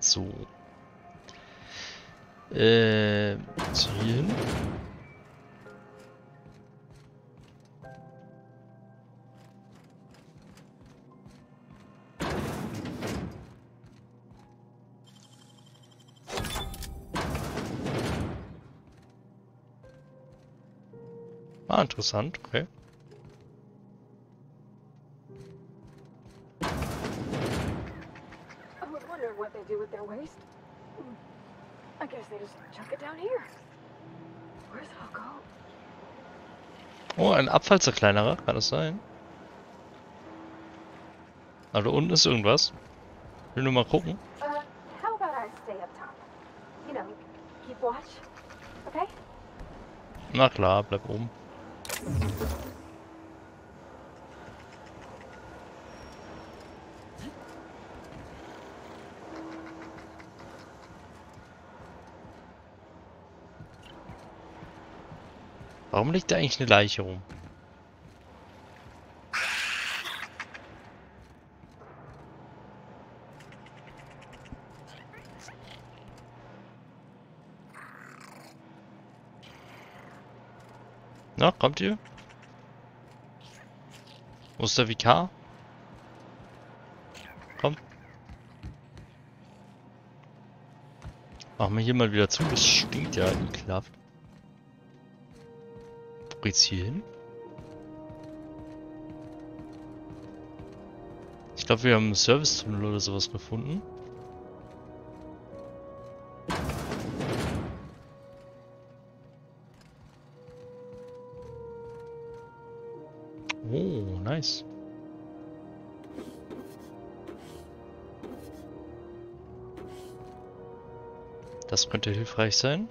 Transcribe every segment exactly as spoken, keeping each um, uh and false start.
So. Äh, so hier hin. Ah, interessant, okay. I was wondering what they do with their waste. Hmm. I guess they just chuck it down here. Where's it all go? Oh, ein Abfallzerkleinerer, kann das sein? Aber da unten ist irgendwas. Ich will nur mal gucken. Uh, how about I stay up top? You know, keep watch. Okay? Na klar, bleib oben. Warum liegt da eigentlich eine Leiche rum? Na, kommt ihr? Wo ist der Vikar? Kommt. Machen wir hier mal wieder zu, das stinkt ja ekelhaft. Wo geht's hier hin? Ich glaube, wir haben einen Service-Tunnel oder sowas gefunden. Oh, nice. Das könnte hilfreich sein.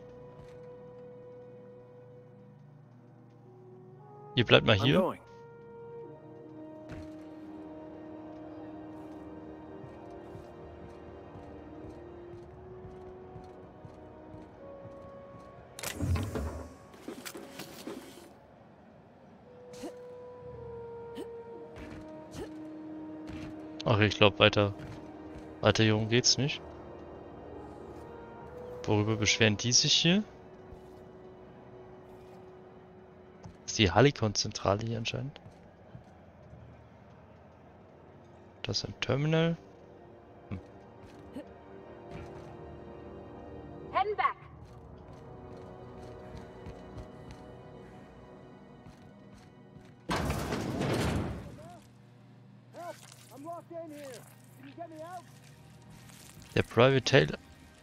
Ihr bleibt mal hier. Ach, ich glaube, weiter, weiter hier oben geht's nicht. Worüber beschweren die sich hier? Das ist die Halicon-Zentrale hier anscheinend. Das ist ein Terminal. Hm. Heading back. Der Private Taylor.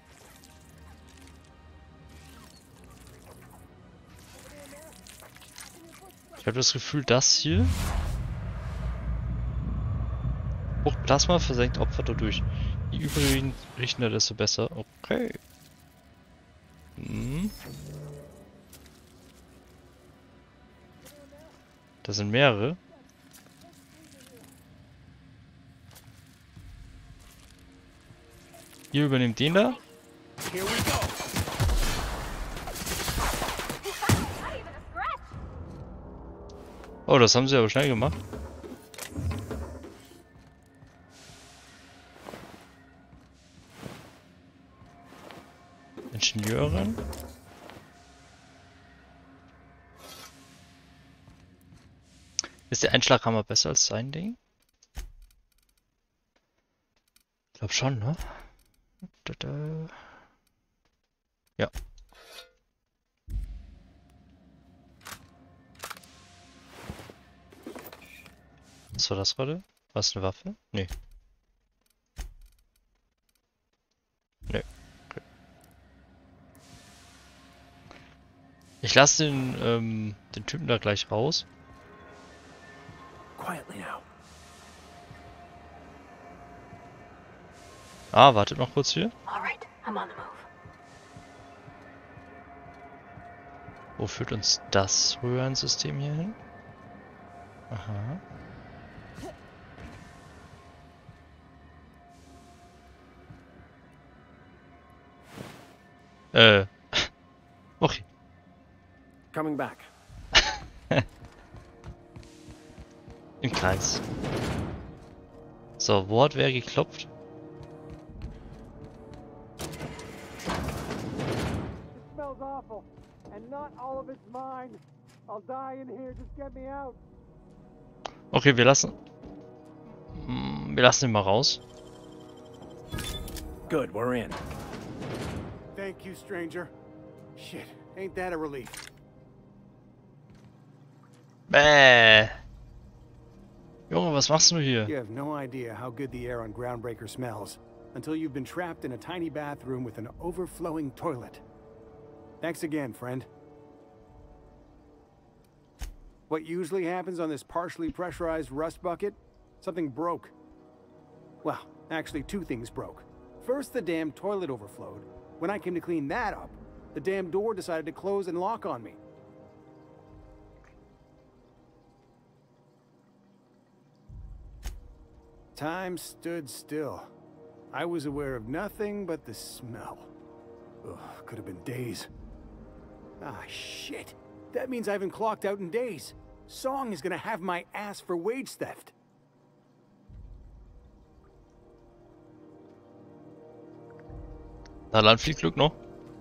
Ich habe das Gefühl, das hier. Fruchtplasma versenkt Opfer dadurch. Je übrigen desto besser. Okay. Hm. Das sind mehrere. Ihr übernehmt den da. Oh, das haben sie aber schnell gemacht. Ingenieurin. Ist der Einschlaghammer besser als sein Ding? Ich glaube schon, ne? Da, da. Ja. Was war das gerade? War es eine Waffe? Nee. Nee. Okay. Ich lasse den, ähm, den Typen da gleich raus. Ah, wartet noch kurz hier. Alright, I'm on the move. Wo führt uns das Röhrensystem hier hin? Aha. Äh. Okay. Coming back. Im Kreis. So, wo hat wer geklopft? mine. I'll die in here. Just get me out. Okay, wir lassen... Mm, Wir lassen ihn mal raus. Good, we're in. Thank you, stranger. Shit, ain't that a relief? Bäh. Junge, was machst du hier? You have no idea how good the air on Groundbreaker smells until you've been trapped in a tiny bathroom with an overflowing toilet. Thanks again, friend. What usually happens on this partially pressurized rust bucket? Something broke. Well, actually two things broke. First, the damn toilet overflowed. When I came to clean that up, the damn door decided to close and lock on me. Time stood still. I was aware of nothing but the smell. Ugh, could have been days. Ah, shit. That means I haven't clocked out in days. Song is gonna have my ass for wage theft. Na dann viel Glück noch.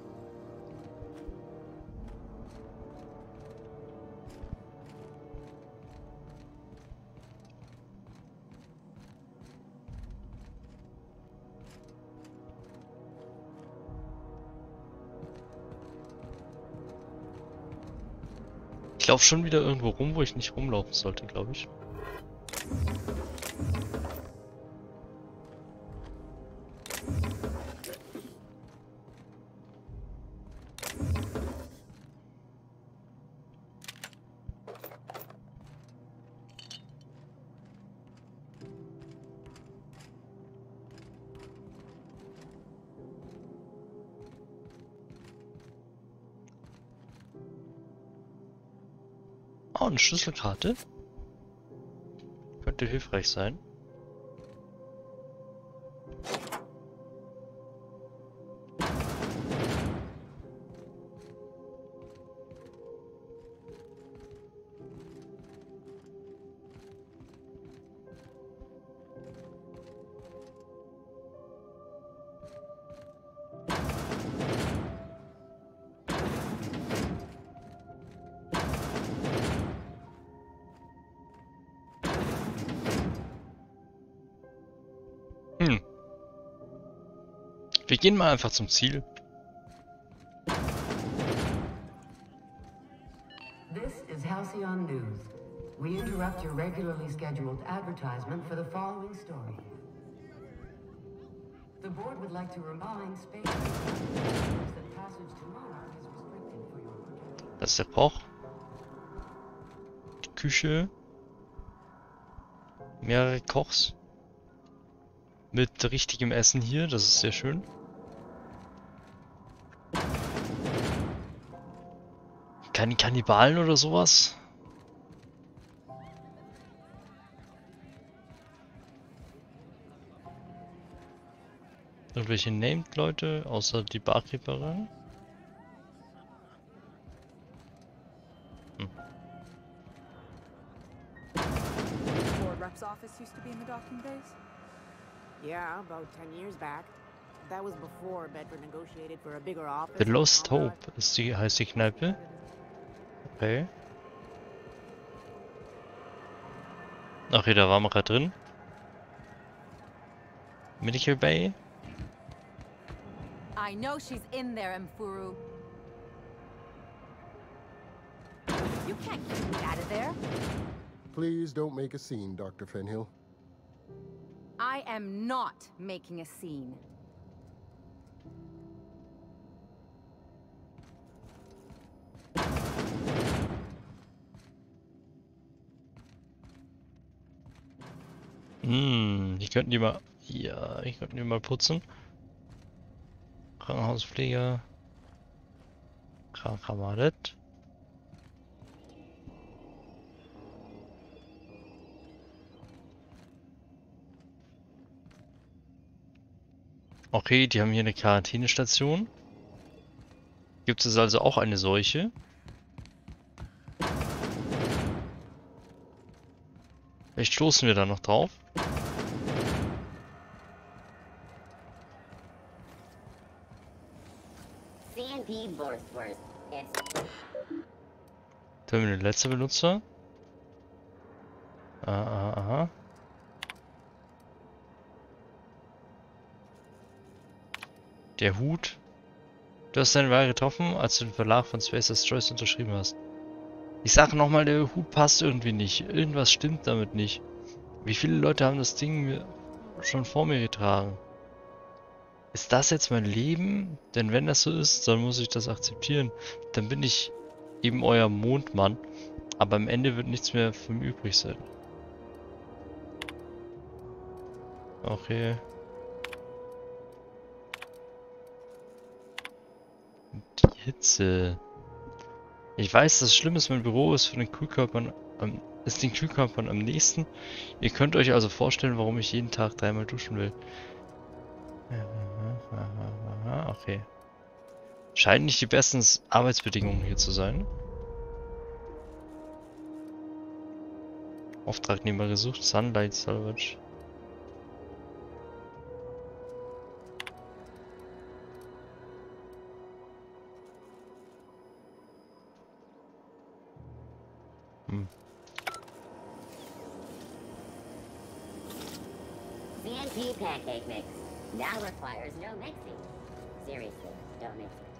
Ich laufe schon wieder irgendwo rum, wo ich nicht rumlaufen sollte, glaube ich. Oh, eine Schlüsselkarte. Könnte hilfreich sein. Hm. Wir gehen mal einfach zum Ziel. This is Halcyon News. We interrupt your regularly scheduled advertisement for the following story. The board would like to remind space that passage to Monarch is restricted for your... Das ist der Koch. Die Küche. Mehrere Kochs. Mit richtigem Essen hier, das ist sehr schön. Keine Kannibalen oder sowas? Irgendwelche Named-Leute, außer die Barkeeperin? Hm. Board rep's office used to be in the docking bays? Yeah, about ten years back. That was before Bedford negotiated for a bigger office. The Lost Hope ist die, heißt die Kneipe. Okay. Ach, hier, da waren wir gerade drin. Medical Bay. I know she's in there, Mfuru. You can't keep me out of there. Please don't make a scene, Doctor Fenhill. I am not making a scene. Hm, die könnten die mal... Ja, ich könnten die mal putzen. Krankenhauspfleger. Krankenkamerad. Okay, die haben hier eine Quarantänestation. Gibt es also auch eine solche? Vielleicht stoßen wir da noch drauf. Sandy Borsworth. It's Terminal letzter Benutzer. Ah, aha, aha. Der Hut. Du hast deine Wahl getroffen, als du den Verlag von Space Destroyers unterschrieben hast. Ich sage nochmal, der Hut passt irgendwie nicht. Irgendwas stimmt damit nicht. Wie viele Leute haben das Ding schon vor mir getragen? Ist das jetzt mein Leben? Denn wenn das so ist, dann muss ich das akzeptieren. Dann bin ich eben euer Mondmann. Aber am Ende wird nichts mehr von mir übrig sein. Okay. Die Hitze. Ich weiß, das schlimm ist, mein Büro ist von den Kühlkörpern am, ist den Kühlkörpern am nächsten. Ihr könnt euch also vorstellen, warum ich jeden Tag dreimal duschen will. Okay. Scheinen nicht die besten Arbeitsbedingungen hier zu sein. Auftragnehmer gesucht, Sunlight Salvage. Hm. C N T pancake mix now requires no mixing. Seriously, don't mix it.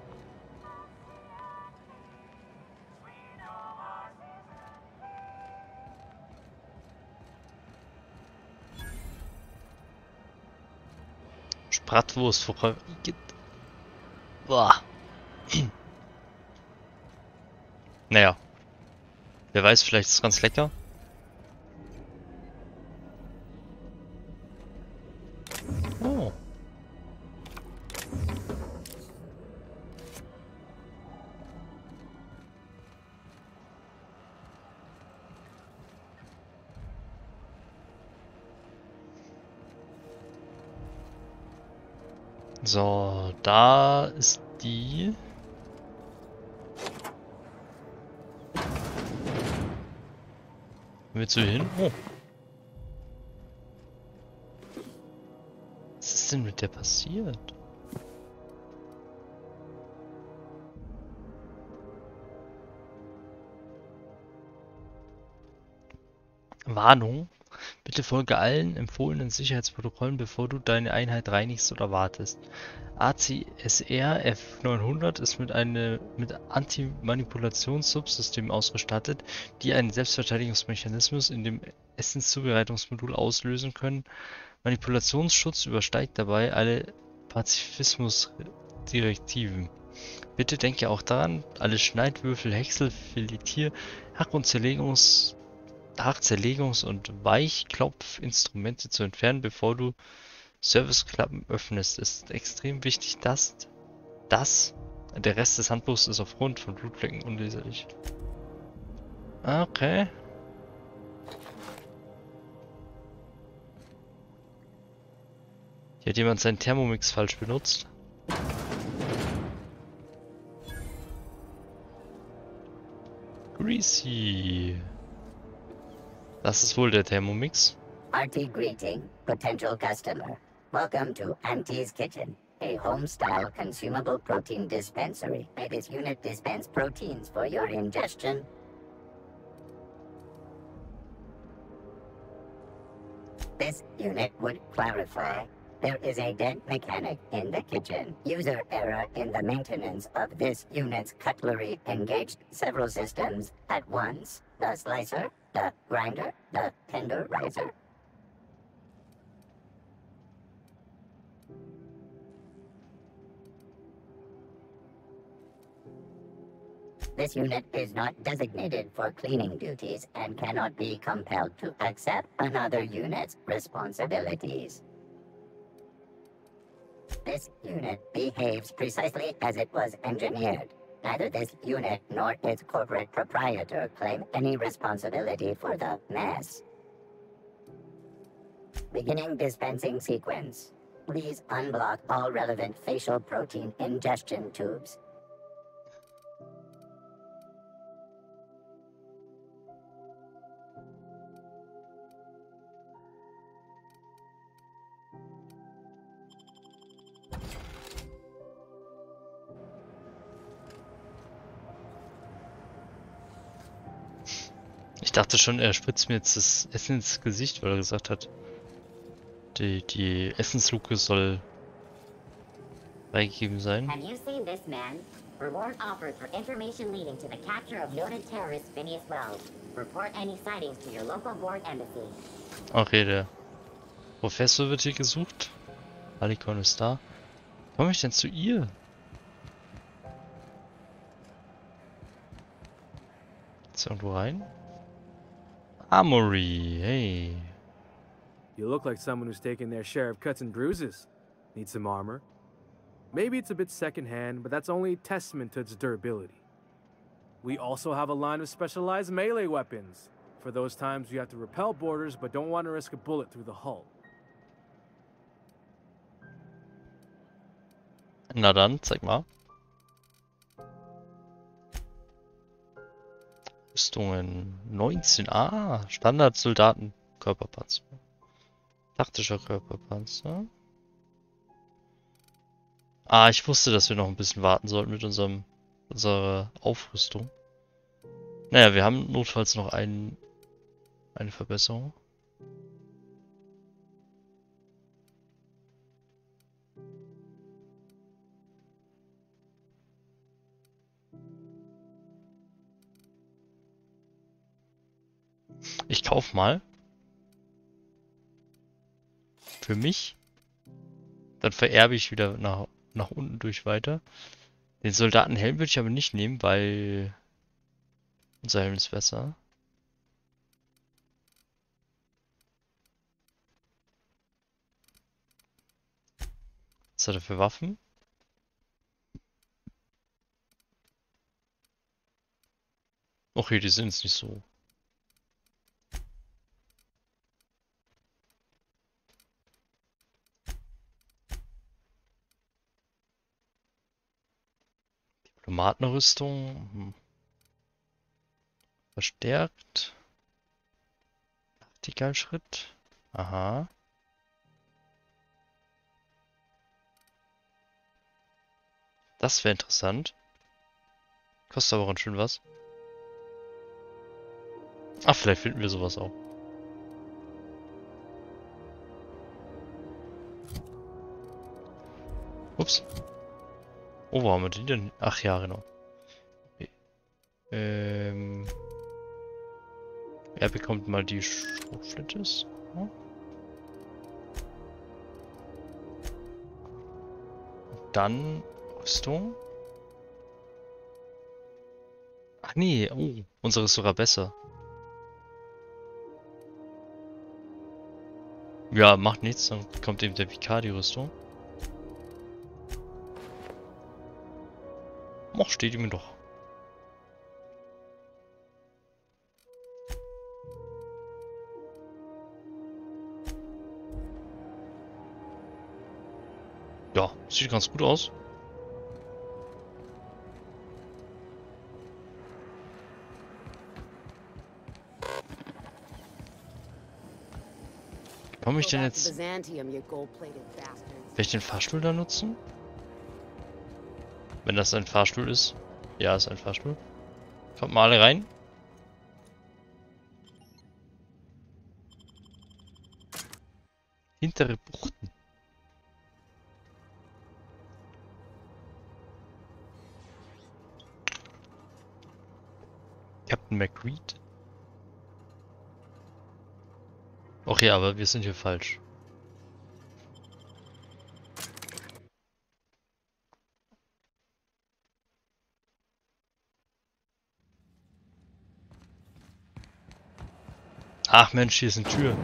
Bratwurst vorher. Boah. Naja. Wer weiß, vielleicht ist es ganz lecker. Oh. So, da ist die. Willst du hin? Oh. Was ist denn mit der passiert? Warnung. Bitte folge allen empfohlenen Sicherheitsprotokollen, bevor du deine Einheit reinigst oder wartest. A C S R F neunhundert ist mit einem mit Anti-Manipulations-Subsystem ausgestattet, die einen Selbstverteidigungsmechanismus in dem Essenszubereitungsmodul auslösen können. Manipulationsschutz übersteigt dabei alle Pazifismusdirektiven. Bitte denke auch daran, alle Schneidwürfel, Häcksel, Filetier, Hack- und Zerlegungs Hackzerlegungs- und Weichklopfinstrumente zu entfernen, bevor du Serviceklappen öffnest. Es ist extrem wichtig, dass das, der Rest des Handbuchs ist aufgrund von Blutflecken unleserlich. Okay. Hier hat jemand seinen Thermomix falsch benutzt. Greasy. Das ist wohl der Thermomix. R T greeting, potential customer. Welcome to Auntie's Kitchen, a home-style consumable protein dispensary. May this unit dispense proteins for your ingestion. This unit would clarify. There is a dead mechanic in the kitchen. User error in the maintenance of this unit's cutlery engaged several systems at once. The slicer, the grinder, the tenderizer. This unit is not designated for cleaning duties and cannot be compelled to accept another unit's responsibilities. This unit behaves precisely as it was engineered. Neither this unit nor its corporate proprietor claim any responsibility for the mess. Beginning dispensing sequence. Please unblock all relevant facial protein ingestion tubes. dachte schon, er spritzt mir jetzt das Essen ins Gesicht, weil er gesagt hat, die, die Essensluke soll freigegeben sein. Have you seen this man? Reward offered for information leading to the capture of noted terrorist Phineas Wells. Report any sightings to your local board embassy. Okay, der Professor wird hier gesucht. Alicon ist da. Wie komme ich denn zu ihr? Ist irgendwo rein? Armory, hey. You look like someone who's taken their share of cuts and bruises. Need some armor? Maybe it's a bit secondhand, but that's only a testament to its durability. We also have a line of specialized melee weapons, for those times you have to repel boarders but don't want to risk a bullet through the hull. Na dann, zeig mal. Rüstungen neunzehn. Ah, Standard-Soldaten Körperpanzer. Taktischer Körperpanzer. Ah, ich wusste, dass wir noch ein bisschen warten sollten mit unserem unserer Aufrüstung. Naja, wir haben notfalls noch ein, eine Verbesserung. Ich kauf mal. Für mich. Dann vererbe ich wieder nach, nach unten durch weiter. Den Soldatenhelm würde ich aber nicht nehmen, weil unser Helm ist besser. Was hat er für Waffen? Okay, die sind es nicht so. Diplomatenrüstung. Hm. Verstärkt. Nachtigallschritt. Aha. Das wäre interessant. Kostet aber ganz schön was. Ach, vielleicht finden wir sowas auch. Ups. Oh, wo haben wir die denn? Ach ja, genau. Okay. Ähm. Er bekommt mal die Schrotflinte. Ja. Dann Rüstung. Ach nee, oh, unsere ist sogar besser. Ja, macht nichts, dann kommt eben der Vikar die Rüstung. Ach, steht ihm doch. Ja, sieht ganz gut aus. Komme ich denn jetzt? Will ich den Fahrstuhl da nutzen? Wenn das ein Fahrstuhl ist. Ja, ist ein Fahrstuhl. Kommt mal alle rein. Hintere Buchten. Captain McCreed. Okay, aber wir sind hier falsch. Ach Mensch, hier ist eine Tür.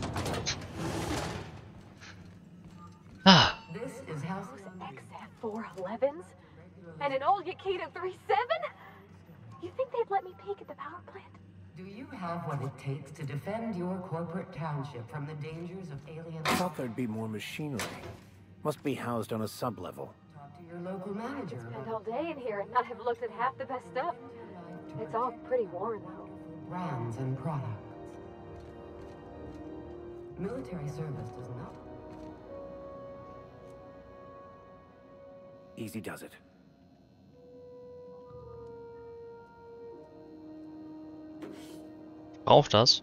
Ah. This is House X four elevens and an old Yakita thirty-seven? You think they'd let me peek at the power plant? Do you have what it takes to defend your corporate township from the dangers of alien... I thought there'd be more machinery. Must be housed on a sub-level. Talk to your local manager. Spent all day in here and not have looked at half the best stuff. It's all pretty worn though. Brands and products. Military service does not. Easy does it. brauche das.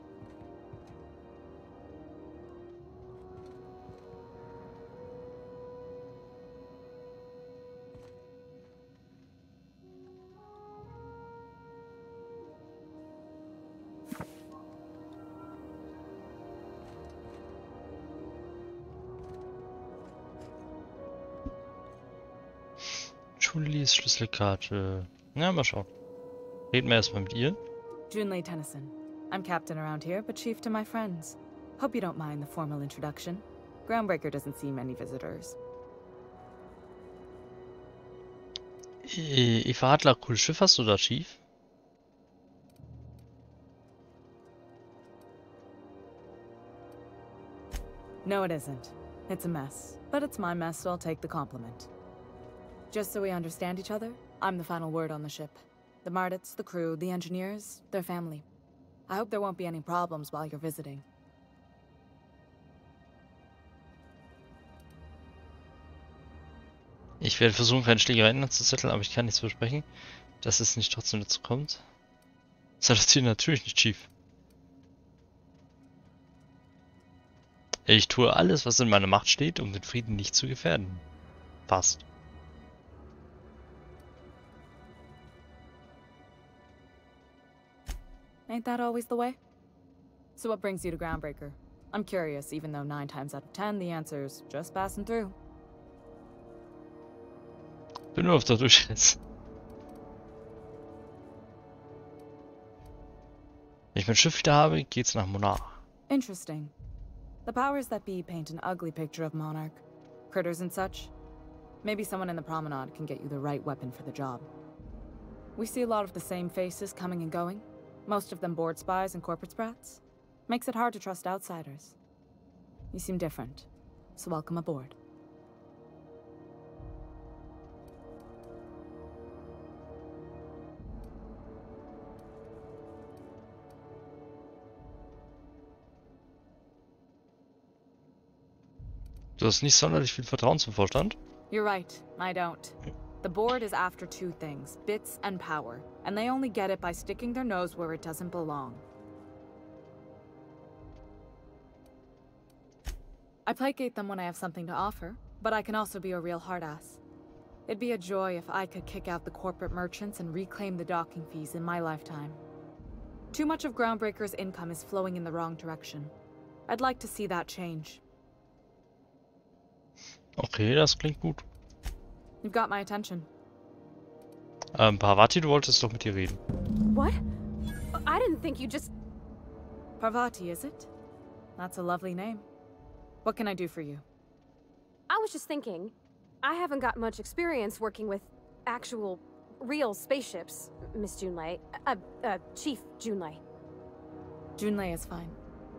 Julies Schlüsselkarte. Ja, mal schauen. Reden wir erstmal mit ihr. Junlei Tennyson. I'm captain around here, but chief to my friends. Hope you don't mind the formal introduction. Groundbreaker doesn't see many visitors. Äh, Eva Adler, cooles Schiff hast du da, Chief? No, it isn't. It's a mess. But it's my mess, so I'll take the compliment. Just so we understand each other, I'm the final word on the ship. The Mardits, the crew, the engineers, their family. I hope there won't be any problems while you're visiting. Ich werde versuchen, keine Schlägereien anzuzetteln, aber ich kann nichts versprechen, dass es nicht trotzdem dazu kommt. Salutieren natürlich nicht, Chief. Ich tue alles, was in meiner Macht steht, um den Frieden nicht zu gefährden. Passt. Ain't that always the way? So what brings you to Groundbreaker? I'm curious, even though nine times out of ten the answer's just passing through. Bin nur auf der Durchreise. Wenn ich mein Schiff wieder habe, geht's nach Monarch. Interesting. The powers that be paint an ugly picture of Monarch. Critters and such. Maybe someone in the promenade can get you the right weapon for the job. We see a lot of the same faces coming and going. Most of them board spies and corporate sprats. Makes it hard to trust outsiders. You seem different, so welcome aboard. Du hast nicht sonderlich viel Vertrauen zum Vorstand? You're right, I don't. The board is after two things, bits and power, and they only get it by sticking their nose where it doesn't belong. I placate them when I have something to offer, but I can also be a real hard-ass. It'd be a joy if I could kick out the corporate merchants and reclaim the docking fees in my lifetime. Too much of Groundbreaker's income is flowing in the wrong direction. I'd like to see that change. Okay, das klingt gut. You've got my attention. Ähm, Parvati, du wolltest doch mit ihr reden. What? I didn't think you just... Parvati, is it? That's a lovely name. What can I do for you? I was just thinking, I haven't got much experience working with actual, real spaceships, Miss Junlei. Uh, uh, Chief Junlei. Junlei is fine.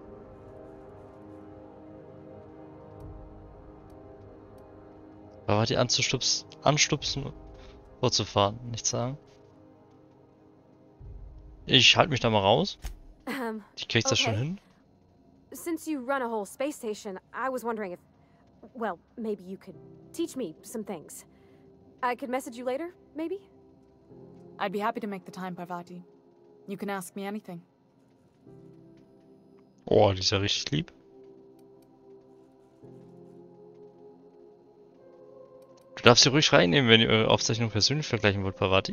Parvati anzustupsen, anstupsen, vorzufahren, nicht sagen. Ich halte mich da mal raus. Um, Die kriegt das okay. schon hin. Since you run a whole space station, I was wondering if, well, maybe you could teach me some things. I could message you later, maybe? I'd be happy to make the time, Parvati. You can ask me anything. Oh, die ist ja richtig lieb. Du darfst sie ruhig reinnehmen, wenn ihr eure Aufzeichnung persönlich vergleichen wollt, Parvati.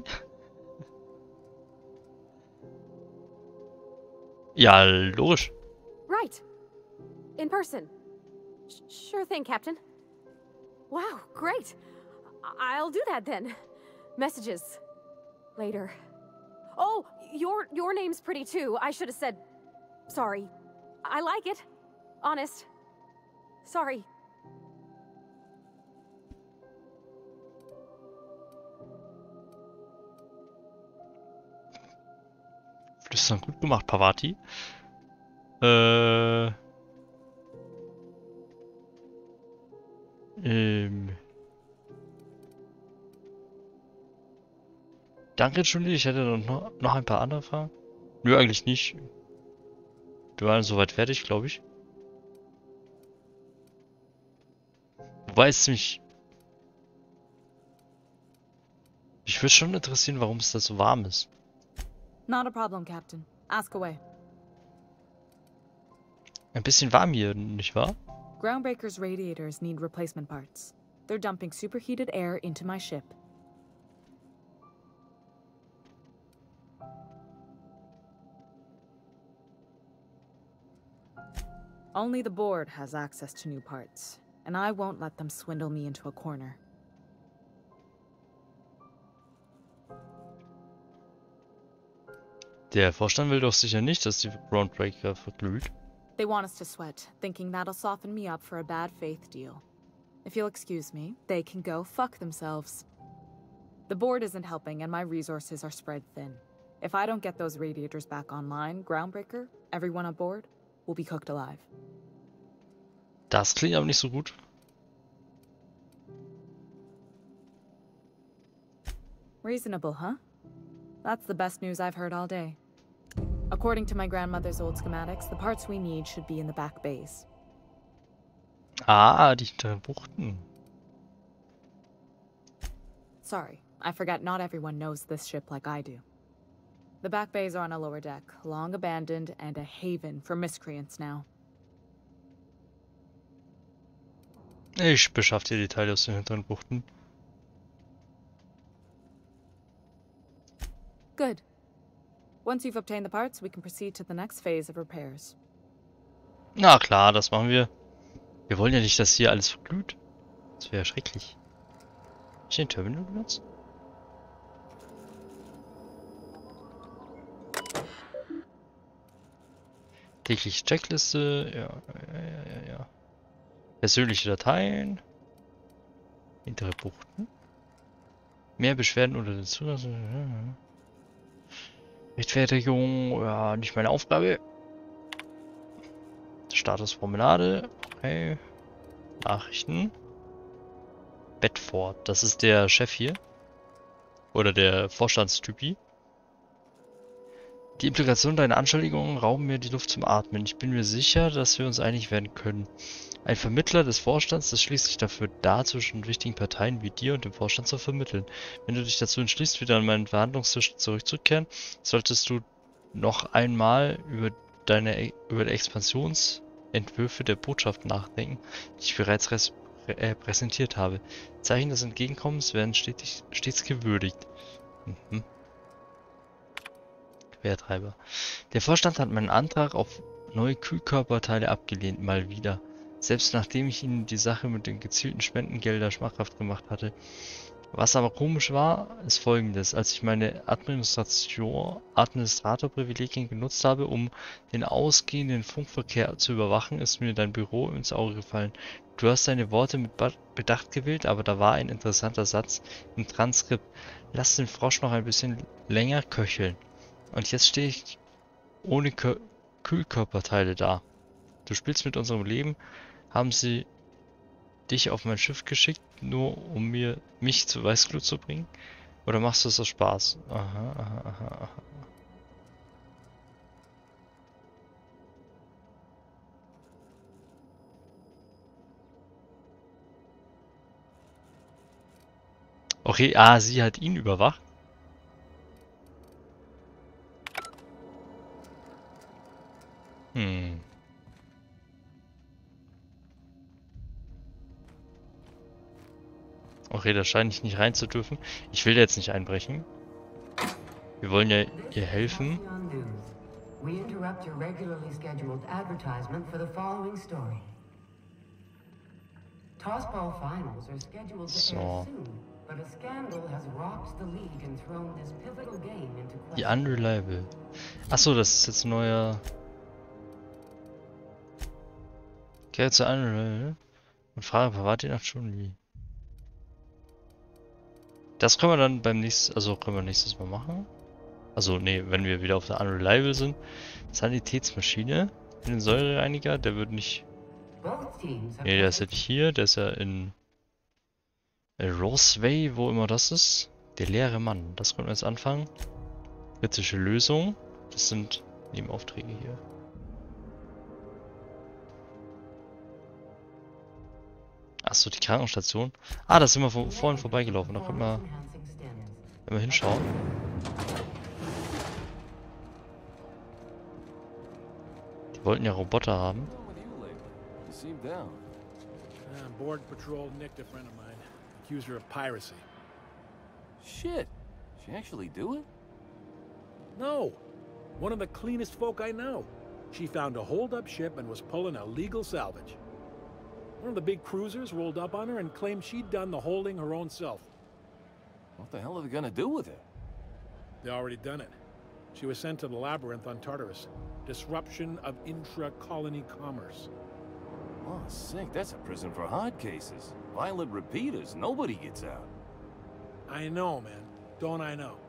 Ja, logisch. Right. In person. Sh sure thing, Captain. Wow, great. I I'll do that then. Messages. Later. Oh, your your name's pretty too. I should have said sorry. I like it. Honest. Sorry. Flüstern gut gemacht, Parvati. Äh. Ähm. Danke, Julie. Ich hätte noch, noch ein paar andere Fragen. Nö, eigentlich nicht. Wir waren soweit fertig, glaube ich. Wobei es ziemlich... Mich würde schon interessieren, warum es da so warm ist. Not a problem, Captain. Ask away. Ein bisschen warm hier, nicht wahr? Groundbreaker's radiators need replacement parts. They're dumping superheated air into my ship. Only the board has access to new parts, and I won't let them swindle me into a corner. Der Vorstand will doch sicher nicht, dass die Groundbreaker verglüht. They want us to sweat, thinking that'll soften me up for a bad faith deal. If you'll excuse me, they can go fuck themselves. The board isn't helping and my resources are spread thin. If I don't get those radiators back online, Groundbreaker, everyone on board, will be cooked alive. Das klingt aber nicht so gut. Reasonable, huh? That's the best news I've heard all day. According to my grandmother's old schematics, the parts we need should be in the back bays. Ah, die hinteren Buchten. Sorry, I forgot not everyone knows this ship like I do. The back bays are on a lower deck, long abandoned and a haven for miscreants now. Ich beschaff dir die Teile aus den hinteren Buchten. Good. Once you've obtained the parts, we can proceed to the next phase of repairs. Na klar, das machen wir. Wir wollen ja nicht, dass hier alles verglüht. Das wäre ja schrecklich. Kann ich den Terminal benutzen? Tägliche Checkliste. Ja, ja, ja, ja, ja. Persönliche Dateien. Hintere Buchten. Mehr Beschwerden unter den Zulassungen. Rechtfertigung, ja, nicht meine Aufgabe. Status Promenade, okay. Nachrichten. Bedford, das ist der Chef hier. Oder der Vorstandstypi. Die Implikation deiner Anschuldigungen rauben mir die Luft zum Atmen. Ich bin mir sicher, dass wir uns einig werden können. Ein Vermittler des Vorstands ist schließlich dafür da, zwischen wichtigen Parteien wie dir und dem Vorstand zu vermitteln. Wenn du dich dazu entschließt, wieder an meinen Verhandlungstisch zurückzukehren, solltest du noch einmal über deine über die Expansionsentwürfe der Botschaft nachdenken, die ich bereits res, äh, präsentiert habe. Zeichen des Entgegenkommens werden stetig, stets gewürdigt. Mhm. Quertreiber. Der Vorstand hat meinen Antrag auf neue Kühlkörperteile abgelehnt, mal wieder. Selbst nachdem ich ihnen die Sache mit den gezielten Spendengeldern schmackhaft gemacht hatte. Was aber komisch war, ist folgendes. Als ich meine Administration, Administratorprivilegien genutzt habe, um den ausgehenden Funkverkehr zu überwachen, ist mir dein Büro ins Auge gefallen. Du hast deine Worte mit Bedacht gewählt, aber da war ein interessanter Satz im Transkript. Lass den Frosch noch ein bisschen länger köcheln. Und jetzt stehe ich ohne Kö- Kühlkörperteile da. Du spielst mit unserem Leben. Haben sie dich auf mein Schiff geschickt, nur um mir mich zu Weißglut zu bringen? Oder machst du es aus Spaß? Aha, aha, aha, aha. Okay, ah, sie hat ihn überwacht. Hm. Okay, da scheine ich nicht rein zu dürfen. Ich will jetzt nicht einbrechen. Wir wollen ja ihr helfen. We interrupt your regularly scheduled advertisement for the following story. Tossball finals are scheduled to air soon, but a scandal has rocked the league and thrown this pivotal game into question. Die Unreliable. Achso, das ist jetzt ein neuer. Kehrt zu Unreliable und frage Pavati nach Chun-Li. Das können wir dann beim nächsten, also können wir nächstes Mal machen. Also nee, wenn wir wieder auf der Unreliable sind. Sanitätsmaschine, den Säurereiniger, der wird nicht. Nee, der ist ja nicht hier, der ist ja in Roseway, wo immer das ist. Der leere Mann, das können wir jetzt anfangen. Kritische Lösung, das sind Nebenaufträge hier. Achso, die Krankenstation. Ah, da sind wir vor, vorhin vorbeigelaufen. Da können wir, wenn wir hinschauen. Die wollten ja Roboter haben. You seem down. Uh, board patrol nicked a friend of mine. Accused her of piracy. Shit. She actually do it? No. One of the cleanest folk I know. She found a hold-up ship and was pulling illegal salvage. One of the big cruisers rolled up on her and claimed she'd done the holding her own self. What the hell are they gonna do with her? They already done it. She was sent to the labyrinth on Tartarus. Disruption of intra-colony commerce. Oh, sick. That's a prison for hard cases. Violent repeaters. Nobody gets out. I know, man. Don't I know?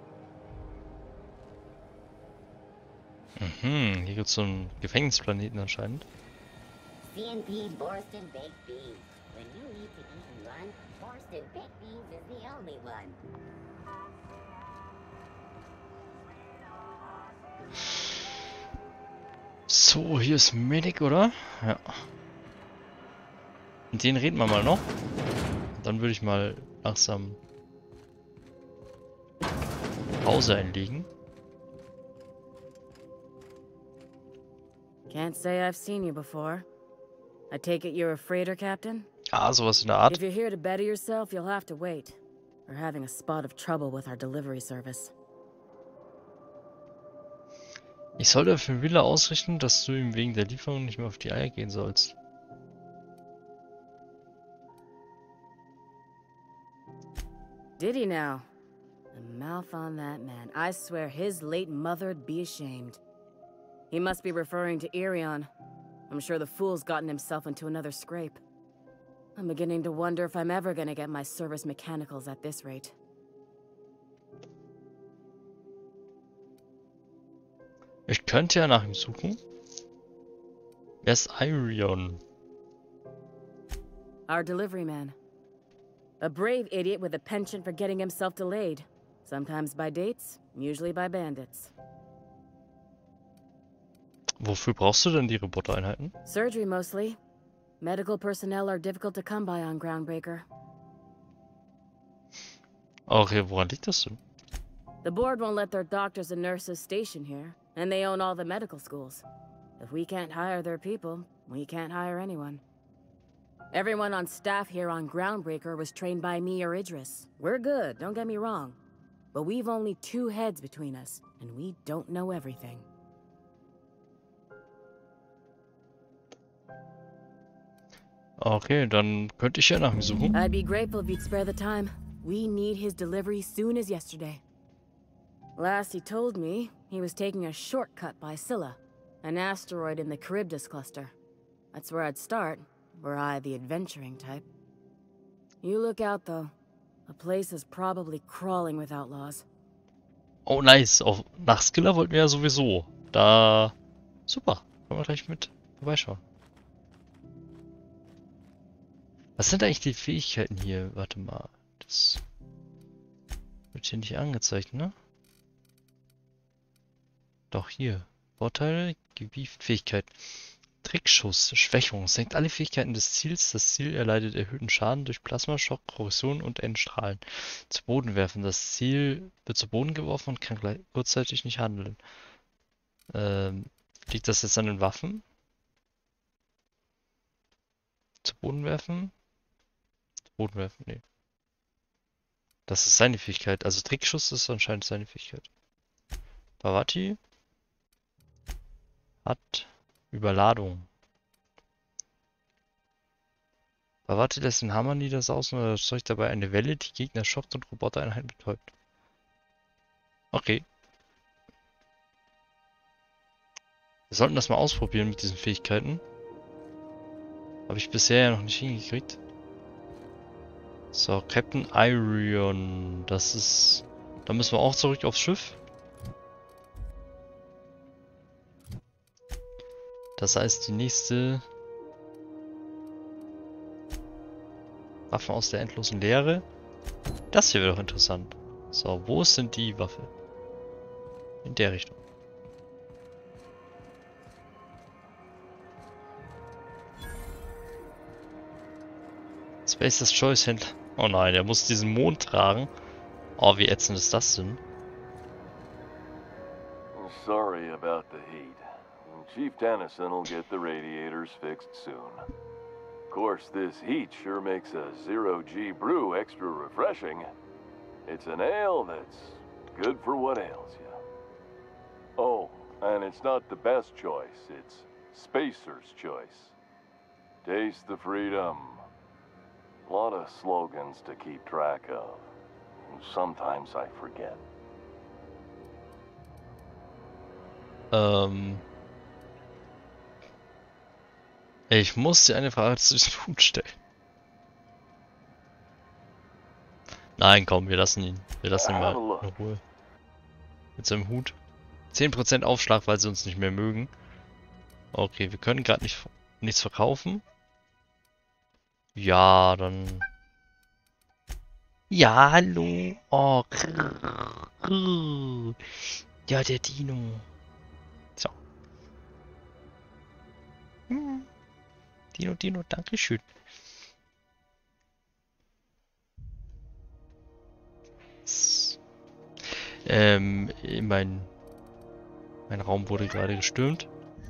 Mhm, hier gibt's so einen Gefängnisplaneten anscheinend. C N P Borston Baked Beans. When you need to eat and run, Borston Baked Beans is the only one. So, hier ist Medic, oder? Ja. Mit denen reden wir mal noch. Dann würde ich mal langsam Pause einlegen. Can't say I've seen you before. I take it you're a freighter captain? Ah, sowas in der Art. If you're here to better yourself, you'll have to wait. We're having a spot of trouble with our delivery service. Ich sollte für Willa ausrichten, dass du ihm wegen der Lieferung nicht mehr auf die Eier gehen sollst. Did he now? The mouth on that man. I swear his late mother'd be ashamed. He must be referring to Irion. I'm sure the fool's gotten himself into another scrape. I'm beginning to wonder if I'm ever gonna get my service mechanicals at this rate. Ich könnte ja nach ihm suchen. Wer ist Irion? Our delivery man. A brave idiot with a penchant for getting himself delayed. Sometimes by dates, usually by bandits. Wofür brauchst du denn die Robotereinheiten? Surgery mostly. Medical personnel are difficult to come by on Groundbreaker. Okay, woran liegt das denn? The board won't let their doctors and nurses station here, and they own all the medical schools. If we can't hire their people, we can't hire anyone. Everyone on staff here on Groundbreaker was trained by me or Idris. We're good, don't get me wrong. But we've only two heads between us, and we don't know everything. Okay, dann könnte ich ja nach ihm suchen. I'd be grateful if you'd spare the time. We need his delivery soon as yesterday. Last he told me, he was taking a shortcut by Scylla, an asteroid in the Charybdis cluster. That's where I'd start, were I the adventuring type. You look out, though. The place is probably crawling with outlaws. Oh, nice. Auf, nach Scylla wollten wir ja sowieso. Da... Super. Können wir gleich mit vorbeischauen. Was sind eigentlich die Fähigkeiten hier? Warte mal. Das wird hier nicht angezeigt, ne? Doch, hier. Vorteile, gewieft, Fähigkeit. Trickschuss, Schwächung. Senkt alle Fähigkeiten des Ziels. Das Ziel erleidet erhöhten Schaden durch Plasmaschock, Korrosion und Endstrahlen. Zu Boden werfen. Das Ziel wird zu Boden geworfen und kann gleich kurzzeitig nicht handeln. Ähm, liegt das jetzt an den Waffen? Zu Boden werfen? Zu Boden werfen, nee. Das ist seine Fähigkeit. Also Trickschuss ist anscheinend seine Fähigkeit. Parvati hat Überladung. Parvati lässt den Hammer niedersausen und erzeugt dabei eine Welle, die Gegner schockt und Robotereinheiten betäubt. Okay. Wir sollten das mal ausprobieren mit diesen Fähigkeiten. Habe ich bisher ja noch nicht hingekriegt. So, Captain Irion. Das ist... Da müssen wir auch zurück aufs Schiff. Das heißt, die nächste Waffe aus der endlosen Leere. Das hier wäre doch interessant. So, wo ist denn die Waffe? In der Richtung. Space's Choice Händler. Oh nein, er muss diesen Mond tragen. Oh, wie ätzend ist das denn? Sorry about the heat. Chief Tennyson'll get the radiators fixed soon. Of course, this heat sure makes a zero-G brew extra refreshing. It's an ale that's good for what ails you. Oh, and it's not the best choice, it's Spacer's choice. Taste the freedom. A lot of slogans to keep track of. Sometimes I forget. Ähm... Ich muss dir eine Frage zu diesem Hut stellen. Nein, komm, wir lassen ihn. Wir lassen ihn mal in Ruhe. Mit seinem Hut. zehn Prozent Aufschlag, weil sie uns nicht mehr mögen. Okay, wir können gerade nicht, nichts verkaufen. Ja, dann... Ja, hallo. Oh, krrr, krrr. Ja, der Dino. So. Hm. Dino, Dino, dankeschön. Ähm, mein, mein Raum wurde gerade gestürmt.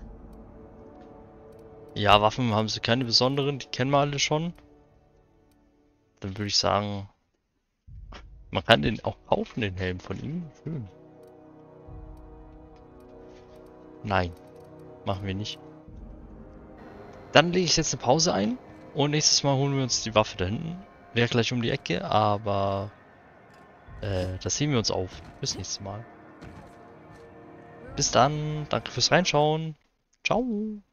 Ja, Waffen haben sie keine besonderen, die kennen wir alle schon. Dann würde ich sagen, man kann den auch kaufen, den Helm von ihm. Schön. Nein, machen wir nicht. Dann lege ich jetzt eine Pause ein und nächstes Mal holen wir uns die Waffe da hinten. Wäre gleich um die Ecke, aber äh, das heben wir uns auf. Bis nächstes Mal. Bis dann, danke fürs Reinschauen. Ciao.